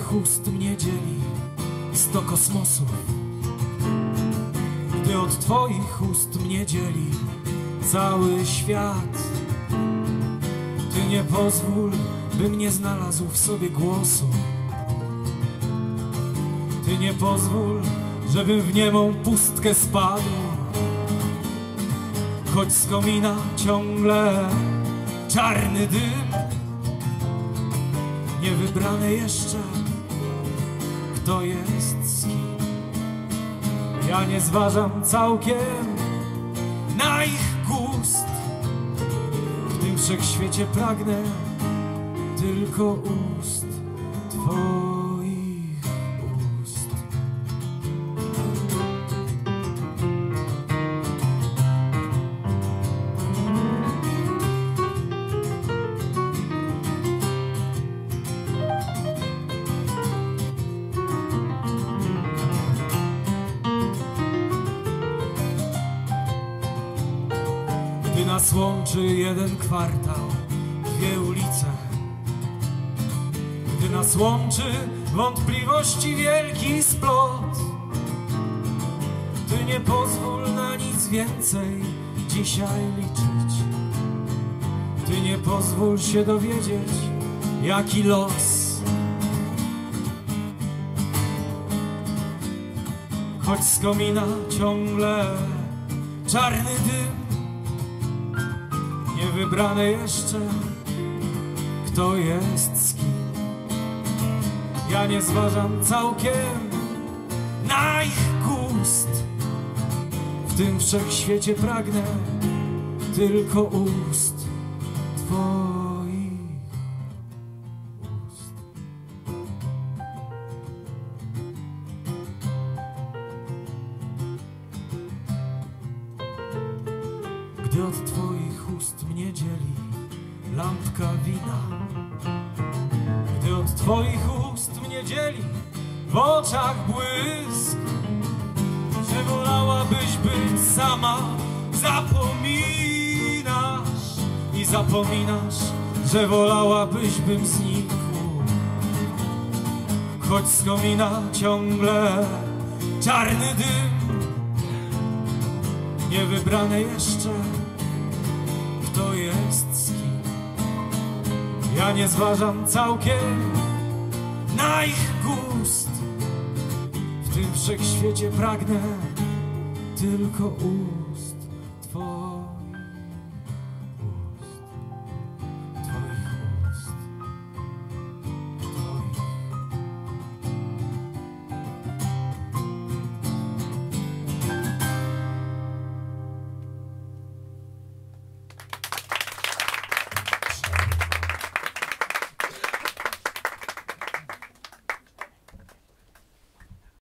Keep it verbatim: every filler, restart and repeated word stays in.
twoich ust mnie dzieli sto kosmosów, gdy od twoich ust mnie dzieli cały świat. Ty nie pozwól, bym nie znalazł w sobie głosu. Ty nie pozwól, żebym w niemą pustkę spadł. Choć z komina ciągle czarny dym, niewybrane jeszcze, kto jest z kim. Ja nie zważam całkiem na ich gust. W tym wszechświecie pragnę tylko ust twoich ust. Gdy nas łączy jeden kwartał, dwie ulice, gdy nas łączy wątpliwości wielki splot, Ty nie pozwól na nic więcej dzisiaj liczyć. Ty nie pozwól się dowiedzieć, jaki los. Choć z komina ciągle czarny dym, niewybrane jeszcze, kto jest z kim. Ja nie zważam całkiem na ich gust. W tym wszechświecie pragnę tylko ust twoich ust. Gdy od twoich ust mnie dzieli lampka wina, gdy od twoich ust mnie dzieli w oczach błysk, że wolałabyś być sama, zapominasz i zapominasz, że wolałabyś bym znikł. Choć z komina ciągle czarny dym, niewybrane jeszcze, kto jest z kim. Ja nie zważam całkiem na ich gust. W tym wszechświecie pragnę tylko ust twoich.